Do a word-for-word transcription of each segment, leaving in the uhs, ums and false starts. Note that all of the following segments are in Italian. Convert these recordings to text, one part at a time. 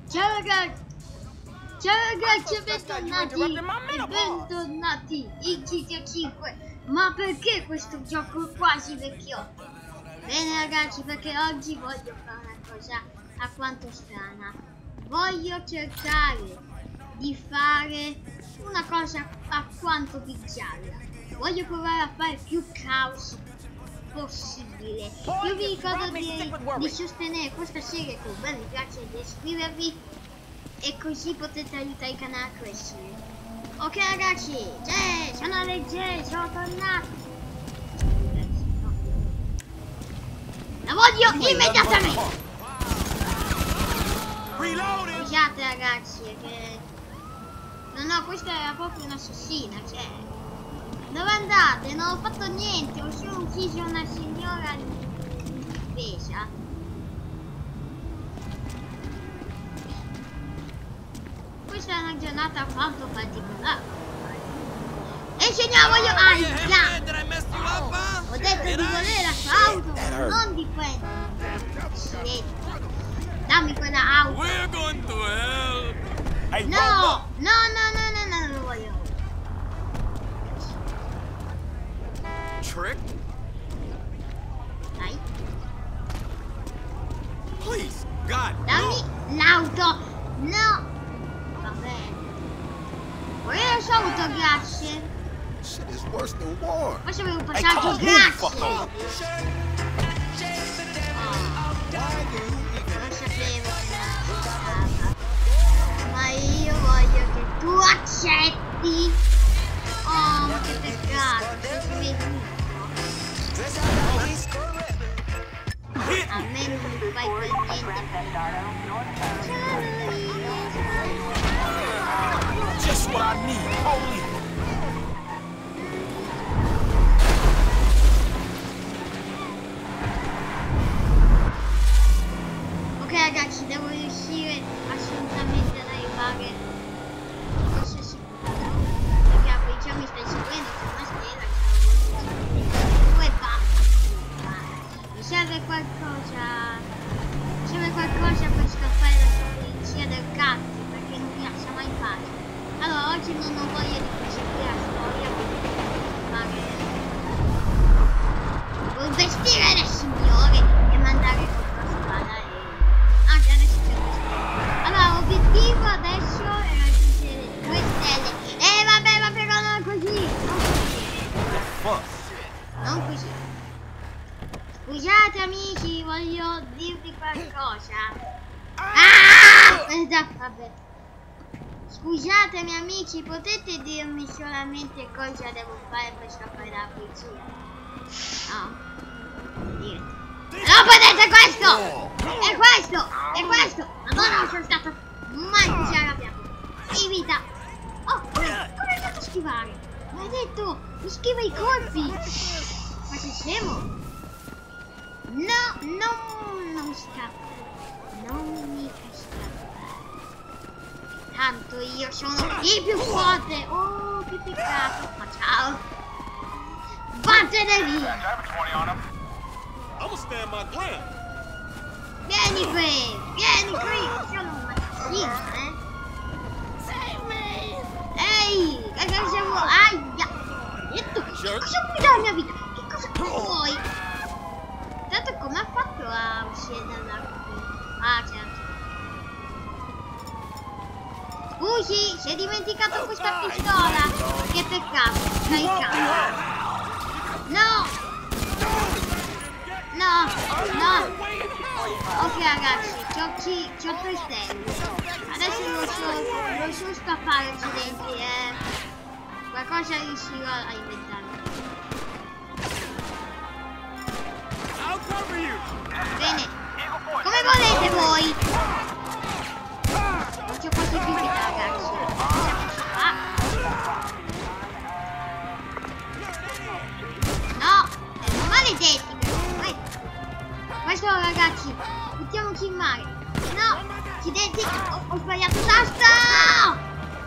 Ciao ragazzi! Ciao ragazzi e bentornati! E bentornati in G T A cinque! Ma perché questo gioco quasi vecchiotto? Bene ragazzi, perché oggi voglio fare una cosa alquanto strana. Voglio cercare di fare una cosa alquanto bizzarra. Voglio provare a fare più caos possibile. Io vi ricordo di, di sostenere questa serie con un bel mi piace e di iscrivervi, e così potete aiutare il canale a crescere. Ok ragazzi, cioè, sono leggero, sono tornato. La voglio immediatamente. Scusate ragazzi, che no no, questa era proprio un'assassina, cioè. Dove andate? Non ho fatto niente, ho solo ucciso una signora indifesa. Questa è una giornata molto particolare. E signora voglio... Ah, oh, ho detto di volere la auto, non di prendere. Dammi quella auto. No, no, no, no, no, no, non lo voglio. Trick? Dai. Please, God, dammi no. l'auto. No. Va bene. Volevo solo auto, grazie. Shit is worse than war. Poi c'avevo un passaggio, grazie. Oh. Non sapevo che non stava. Ma io voglio che tu accetti. Oh, ma che peccato, sei svenuto. A me non mi fai per niente. Just what I need. Holy. Ok ragazzi, devo riuscire assolutamente ad arrivare a questo sicuro. Perché a poi già mi stai seguendo, c'è una scheda. Dove basta? Mi serve qualcosa. Mi serve qualcosa per scappare dalla polizia del cazzo, perché non mi lascia mai in pace. Allora oggi non ho voglia di proseguire la storia, quindi fare. Devo investire le signore e mandare contro la spada e. Anche adesso c'è questo. Allora l'obiettivo adesso è raggiungere due stelle. Eh vabbè, ma però non così. Non così. Non così. Scusate amici, voglio dirvi qualcosa. Ah! Eh già, vabbè. Scusatemi amici, potete dirmi solamente cosa devo fare per scappare dalla polizia? No. Niente. Non potete questo! È questo! È questo! Madonna, non sono stato mai così arrabbiato in vita! Oh, come, come hai fatto a schivare? Maledetto! Mi schiva i colpi! Ma sei scemo? No, no, non scappa. Non mica scappare. Tanto io sono il più forte! Oh, che peccato! Ma ciao! Vattene via! I'm gonna stand my ground. Vieni qui! Vieni qui! Sono un'assassina, eh! Save me! Ehi! Che cosa vuoi? Aia! Detto, che cosa vuoi dalla mia vita? Che cosa vuoi? Tanto come ha fatto a uscire dall'arco? Ah, certo. Scusi, si è dimenticato questa pistola! Che peccato! Caricata! No! No, no. Ok ragazzi, c'ho tre stelle. Adesso non so, non so scappare, accidenti, eh. Qualcosa riuscirò a inventarmi. Bene, come volete voi. Non c'ho quasi più vita ragazzi. Ah. No, siamo maledetti. Questo ragazzi, buttiamoci in mare. No, accidenti, ho, ho sbagliato tasto.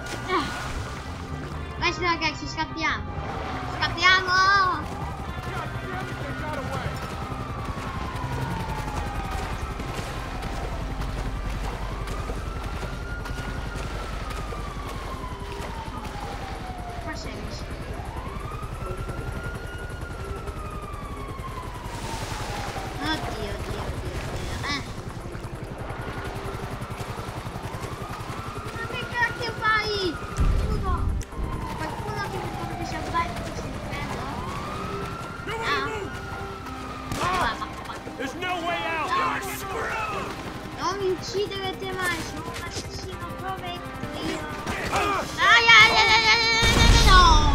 Questo ragazzi, scappiamo. Scappiamo. morirete mai, sono un assassino povetto io. Ai ai ai ai ai ai no!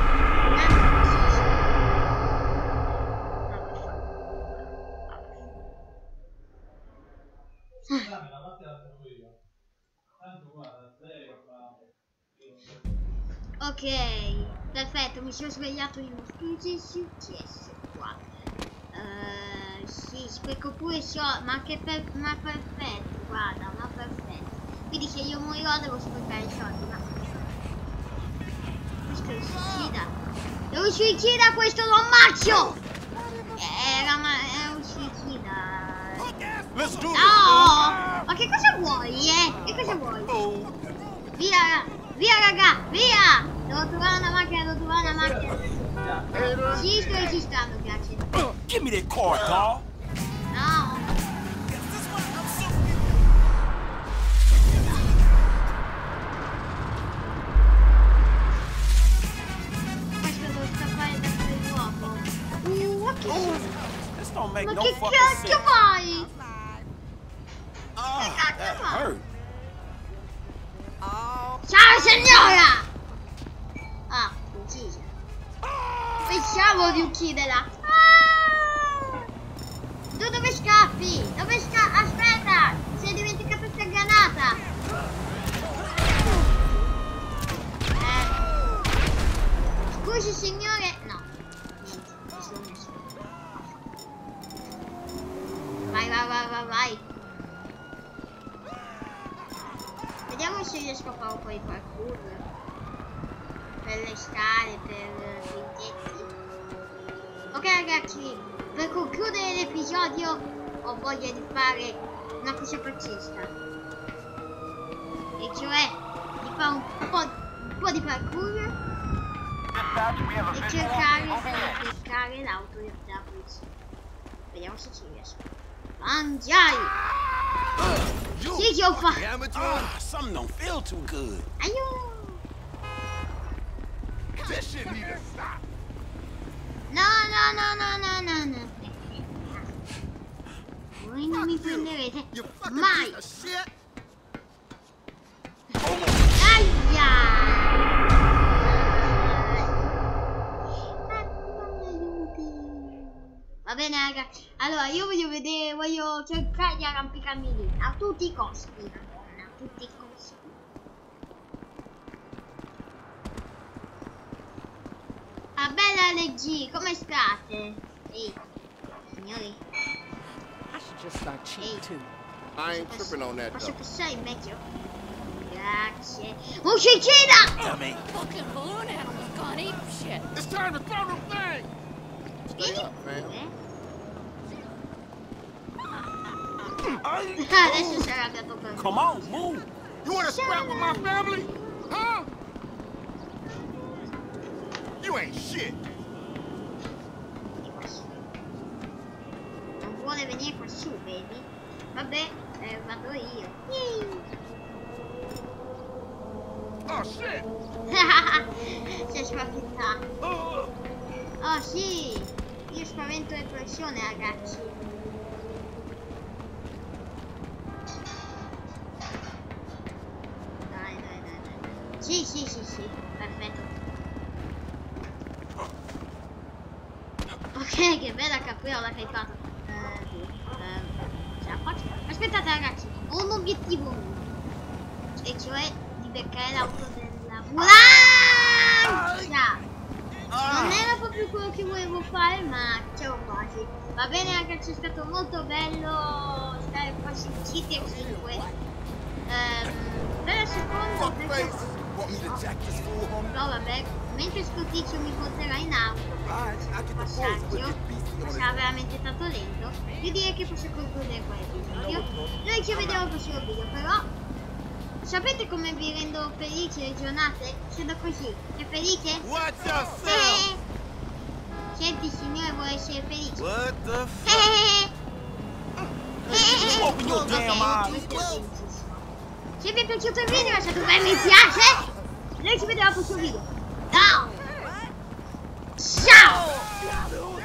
Ok, perfetto, mi sono svegliato di nuovo. Cosa è successo qua? Uh, sì, spreco pure soldi, ma che per, ma perfetto, guarda, ma perfetto. Quindi se io morirò devo sprecare i soldi, ma questo è un suicida. È un suicida, questo lo ammazzo! Era ma è un suicida. No! Ma che cosa vuoi, eh? Che cosa vuoi? Via, via raga, via! Devo trovare una macchina, devo trovare una macchina. Sì, sto registrando, grazie. Give me that car, dog. No. Questo devo scappare da quell'uomo. Uh, ma che, ma che cacchio vai? Che cacchio vai? Ciao signora! Ah, uccisa. Pensavo di ucciderla. Ah! Tu dove scappi? Dove scappi? Aspetta! Sei dimenticata questa granata! Eh. Scusi signore. No. Niente, mi sono messo. Vai, vai, vai, vai, vai. Vediamo se riesco a fare un po' di parkour per le scale, per i tetti. Ok ragazzi, per concludere l'episodio ho voglia di fare una cosa pazzesca, e cioè di fare un po', un po' di parkour e cercare di beccare l'auto da polizia. Vediamo se ci riesco. Mangiai! Sì, che ho fatto! Ah, something don't feel too good. Aiuto! This shit need to stop. No, no, no, no, no, no, no. Voi non mi prenderete mai! Aia! Va bene ragazzi, allora io voglio vedere, voglio cercare di arrampicarmi lì, a tutti i costi, a tutti i costi. Ah bella L G, come state? Ehi, signori. Ehi, I ain't tripping on that posso though. passare in mezzo? Grazie. Un suicida! Fucking balloon animal's gone ape shit. It's time to throw the thing. Stay Vieni up, man. eh? Adesso sarà arrabbiato per me. Come on, move. You wanna scrap with my family? Huh? You ain't shit. Non vuole venire qua su, vedi? Vabbè, eh, vado io. Yay. Oh shit. Si è spaventato. Oh sì, io spavento le persone ragazzi. Dai, dai, dai, dai. Sì, sì, sì, sì, perfetto. Ok, che bella capriola che hai fatto. Eh, sì. eh, ce la faccio. Aspettate ragazzi, ho un obiettivo mio, e cioè di beccare l'auto dell'ambulancia. Non era proprio quello che volevo fare, ma c'ero quasi. Va bene ragazzi, è stato molto bello stare qua su G T A cinque. Ehm, per il secondo perché... No vabbè, mentre sto tizio mi porterà in auto per questo passaggio, ma sarà veramente tanto lento, io direi che posso concludere qua l'episodio. Noi ci vediamo al prossimo video, però sapete come vi rendo felice le giornate? Sono così, è felice? Watch yourself. Eh. Senti signore, vuole essere felice? What the f? Eh. Eh. Open your damn eyes. Se vi è piaciuto il video lasciate un bel mi piace. Noi ci vediamo al prossimo video. Ciao! Ciao!